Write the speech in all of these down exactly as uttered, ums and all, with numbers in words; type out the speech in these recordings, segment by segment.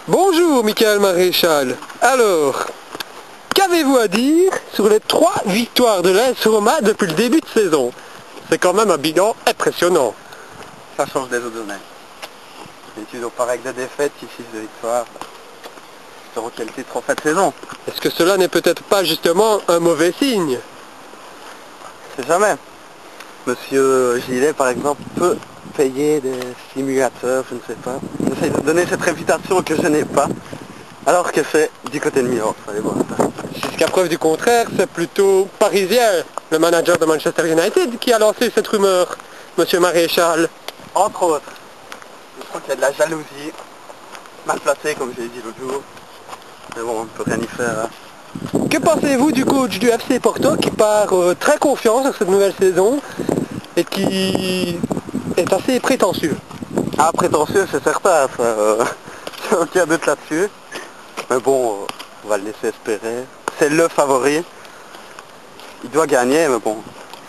Bonjour Michael Maréchal. Alors, qu'avez-vous à dire sur les trois victoires de l'A S Roma depuis le début de saison? C'est quand même un bilan impressionnant. Ça change des autres domaines. D'habitude on part avec des défaites, ici des victoires. Espérons qu'il y ait le titre en fin de saison. Est-ce que cela n'est peut-être pas justement un mauvais signe? C'est jamais. Monsieur Gillet par exemple peut payer des simulateurs, je ne sais pas. J'essaie de donner cette réputation que je n'ai pas. Alors que c'est du côté de Milan, allez voir. Jusqu'à preuve du contraire, c'est plutôt Parisien, le manager de Manchester United, qui a lancé cette rumeur, Monsieur Maréchal. Entre autres, je crois qu'il y a de la jalousie, mal placée comme j'ai dit l'autre jour. Mais bon, on ne peut rien y faire. Hein. Que pensez-vous du coach du F C Porto qui part euh, très confiant sur cette nouvelle saison et qui est assez prétentieux? Ah, prétentieux, c'est certain, ça. Euh, j'ai aucun doute là-dessus. Mais bon, euh, on va le laisser espérer. C'est le favori. Il doit gagner, mais bon.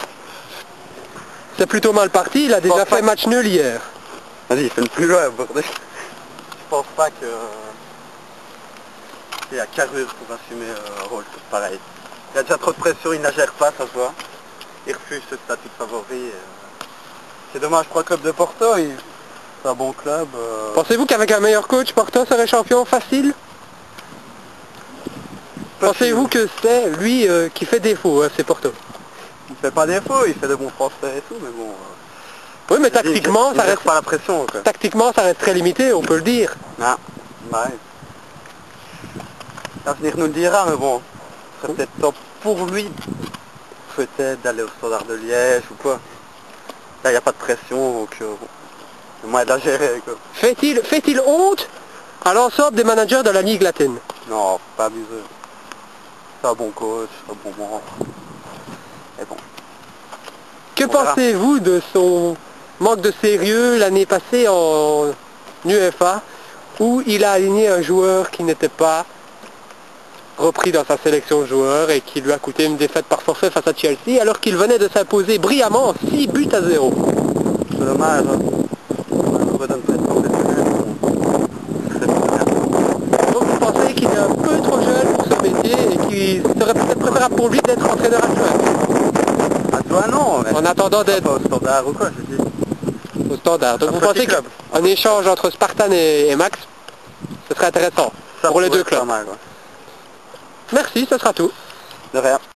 C'est plutôt mal parti, il a déjà fait match nul hier. Vas-y, il fait le plus loin, bordel. Je pense pas que... il y a carrure pour assumer un rôle pareil. Il y a déjà trop de pression, il ne la gère pas, ça se voit. Il refuse ce statut de favori. C'est dommage pour le club de Porto, il... c'est un bon club. Euh... Pensez-vous qu'avec un meilleur coach, Porto serait champion facile? Pensez-vous que c'est lui euh, qui fait défaut, hein, c'est Porto? Il fait pas défaut, il fait de bons transferts et tout, mais bon... Euh... Oui, mais tactiquement, il, il, ça il reste pas la pression, quoi. Tactiquement, ça reste très limité, on peut le dire. Ah, ouais. L'avenir nous le dira, mais bon, ce serait peut-être temps pour lui, peut-être d'aller au Standard de Liège ou quoi. Là, il n'y a pas de pression, donc euh, bon, c'est moyen de la gérer, quoi. Fait-il fait-il honte à l'ensemble des managers de la Ligue latine? Non, pas abusé. C'est un bon coach, un bon membre. Et bon. Que pensez-vous de son manque de sérieux l'année passée en U E F A, où il a aligné un joueur qui n'était pas repris dans sa sélection de joueurs et qui lui a coûté une défaite par forfait face à Chelsea, alors qu'il venait de s'imposer brillamment six buts à zéro? C'est dommage, hein. On redonne pas de professionnel. Donc vous pensez qu'il est un peu trop jeune pour ce métier et qu'il serait peut-être préférable pour lui d'être entraîneur adjoint? Adjoint non, mais en attendant d'être au Standard ou quoi, je dis. Au Standard. Donc vous pensez qu'un échange entre Spartan et, et Max, ce serait intéressant ça pour les deux clubs? mal, ouais. Merci, ce sera tout. De rien.